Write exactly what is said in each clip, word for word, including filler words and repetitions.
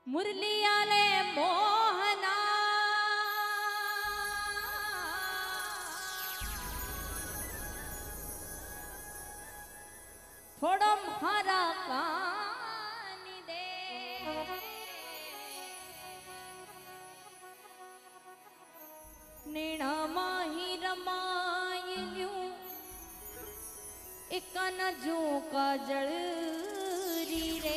मुरलियाले मोहना थोड़ो मारा कानी दे नेणा माही रमायल्यूं एक न जो का जड़ी रे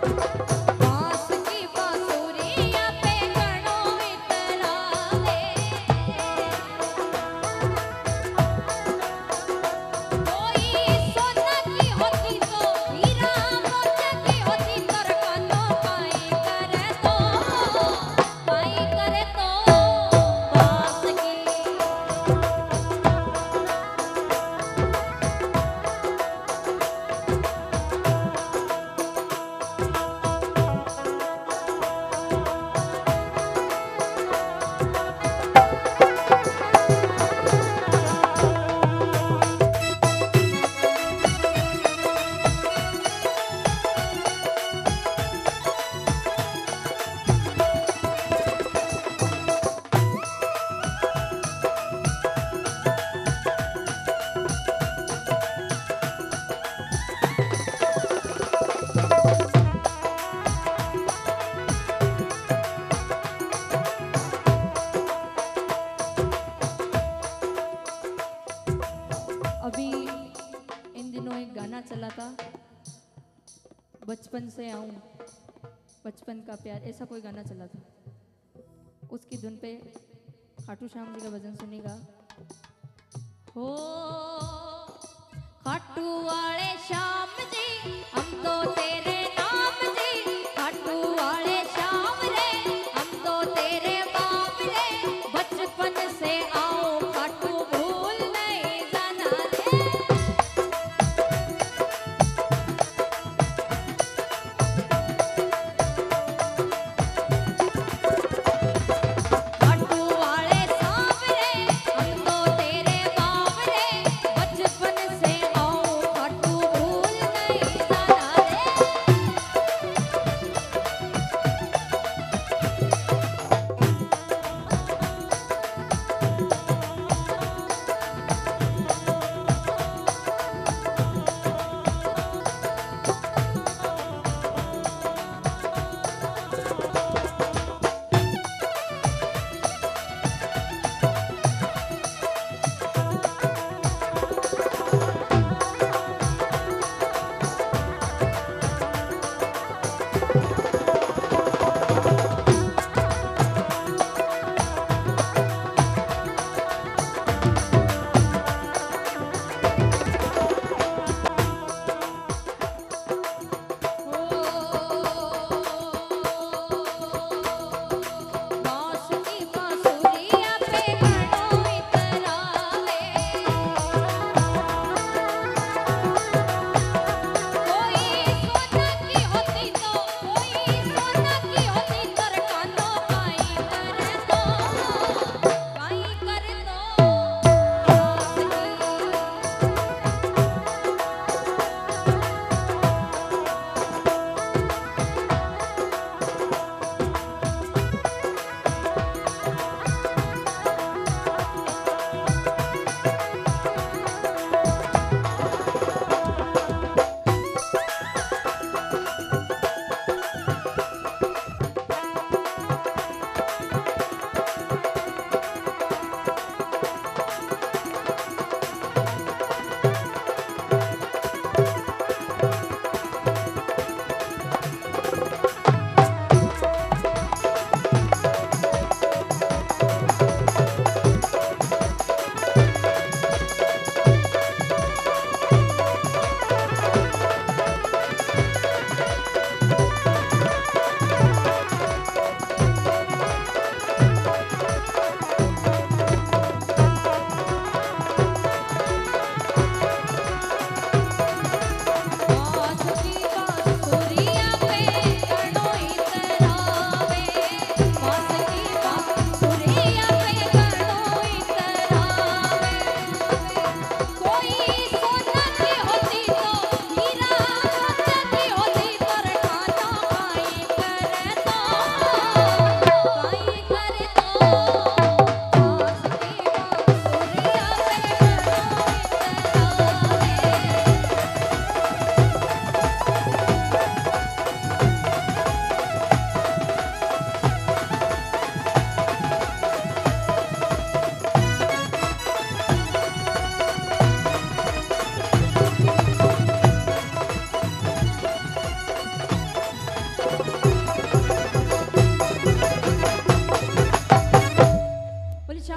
बांस की बांसुरिया पे गणो इतरावे कोई सोना की होती तो हीरा मोती की होती तर कानो काई करे तो काई करे तो बांस की अभी इन दिनों एक गाना चला था, बचपन से आऊं बचपन का प्यार, ऐसा कोई गाना चला था। उसकी धुन पे खाटू श्याम जी का भजन सुनेगा। हो खाटू वाले श्याम जी हम तो तेरे नाम जी, खाटू वाले श्याम रे हम तो तेरे बाप रे, बचपन से आओ खाटू भूल नहीं जाना रे। खाटू वाले श्याम रे हम तो तेरे बाप रे, बचपन से आओ खाटू भूल नहीं जाना रे।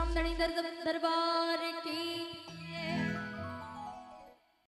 श्याम धनी दर दरबार की